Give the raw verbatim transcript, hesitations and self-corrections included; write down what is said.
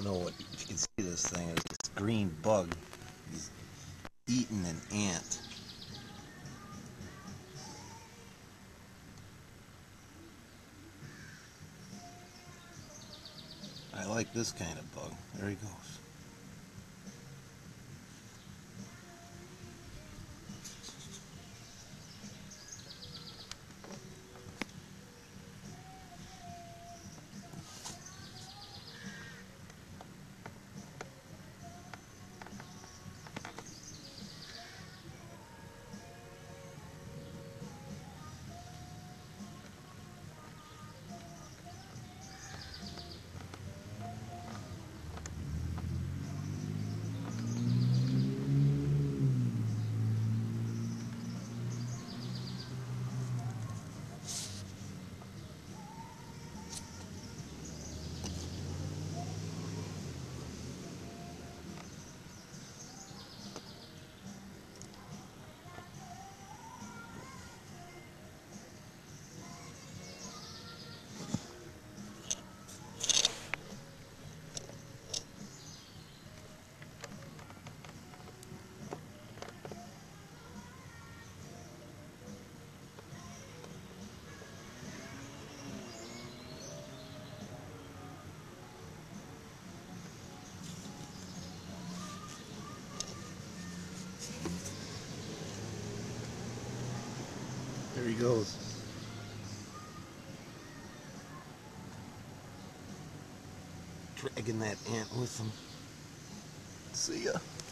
don't know what, if you can see this thing. It's this green bug. He's eating an ant. I like this kind of bug. There he goes. There he goes. Dragging that ant with him. See ya.